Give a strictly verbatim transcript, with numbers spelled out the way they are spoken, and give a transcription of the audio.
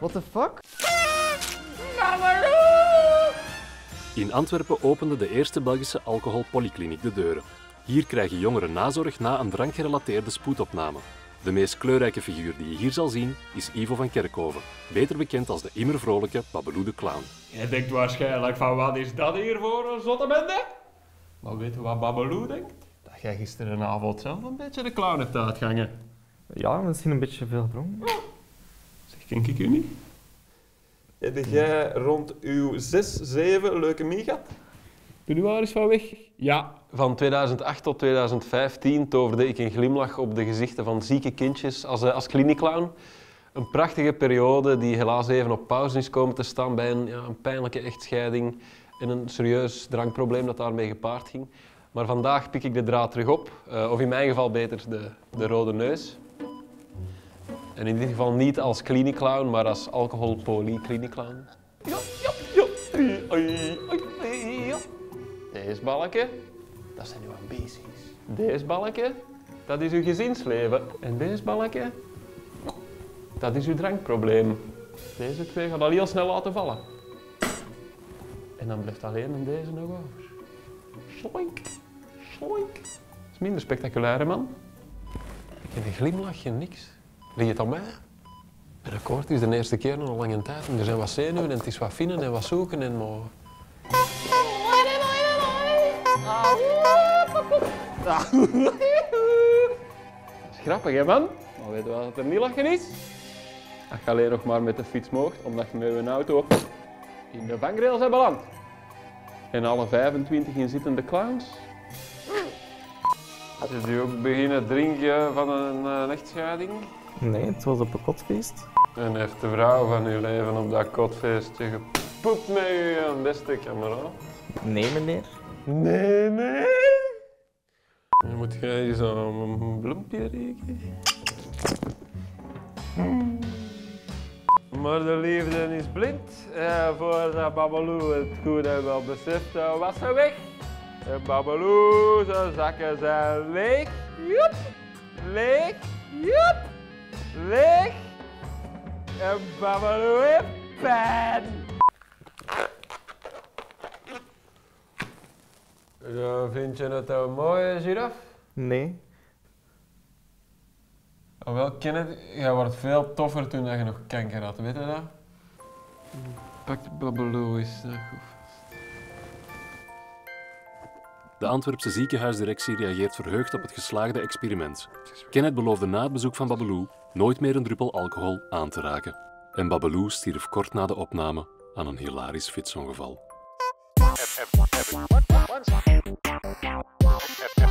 What the fuck? In Antwerpen opende de eerste Belgische alcoholpolykliniek de deuren. Hier krijgen jongeren nazorg na een drankgerelateerde spoedopname. De meest kleurrijke figuur die je hier zal zien is Ivo van Kerkhoven, beter bekend als de immer vrolijke Babelou de Clown. Je denkt waarschijnlijk van wat is dat hier voor een zotte bende? Maar weet je wat Babelou denkt? Dat jij gisterenavond zelf een beetje de clown hebt uitgangen. Ja, misschien een beetje veel dronken. Zeg, ken ik u niet? Heb jij rond uw zes, zeven leukemie gehad? Ben u waar eens van weg? Ja. Van tweeduizend acht tot tweeduizend vijftien toverde ik een glimlach op de gezichten van zieke kindjes als, als kliniekclown. Een prachtige periode die helaas even op pauze is komen te staan bij een, ja, een pijnlijke echtscheiding en een serieus drankprobleem dat daarmee gepaard ging. Maar vandaag pik ik de draad terug op, uh, of in mijn geval beter de, de rode neus. En in dit geval niet als kliniekclown, maar als alcoholpolykliniekclown. Ja, ja, ja. Oei, oei, oei, ja. Deze balken, dat zijn uw ambities. Deze balken, dat is uw gezinsleven. En deze balken, dat is uw drankprobleem. Deze twee gaan al heel snel laten vallen. En dan blijft alleen en deze nog over. Sloink, sloink. Dat is minder spectaculair, hè, man. Geen glimlach, geen niks. Ligt het aan mij? Mijn akkoord is de eerste keer in een lange tijd. En er zijn wat zenuwen en het is wat vinden en wat zoeken en maar... Dat is grappig, hè, man? Maar weet je wat er niet lachen is? Dat je alleen nog maar met de fiets moogt, omdat je met je auto in de vangrails hebt beland. En alle vijfentwintig inzittende clowns. Is u ook beginnen drinken van een, een echtscheiding? Nee, het was op een kotfeest. En heeft de vrouw van uw leven op dat kotfeestje gepoept met uw beste kameraad? Nee, meneer. Nee, nee. Dan moet jij zo'n bloempje rekenen. Hmm. Maar de liefde is blind. Eh, voordat Babelou het goed en wel beseft, uh, was ze weg. En Babelou, zijn zakken zijn leeg. Joep. Leeg. Joep. Leeg. En Babelou heeft pijn. Ja, vind je het een mooie giraf? Nee. Oh, wel, Kenneth, jij wordt veel toffer toen je nog kanker had, weet je dat? Pak de Babelou eens goed vast. De Antwerpse ziekenhuisdirectie reageert verheugd op het geslaagde experiment. Kenneth beloofde na het bezoek van Babelou nooit meer een druppel alcohol aan te raken. En Babelou stierf kort na de opname aan een hilarisch fietsongeval.